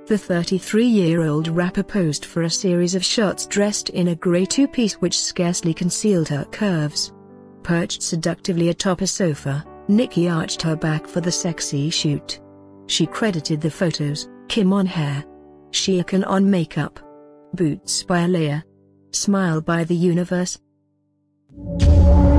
The 33-year-old rapper posed for a series of shots dressed in a grey two-piece which scarcely concealed her curves. Perched seductively atop a sofa, Nicki arched her back for the sexy shoot. She credited the photos, "Kim on hair, Sheikhan on makeup, boots by a layer, smile by the universe."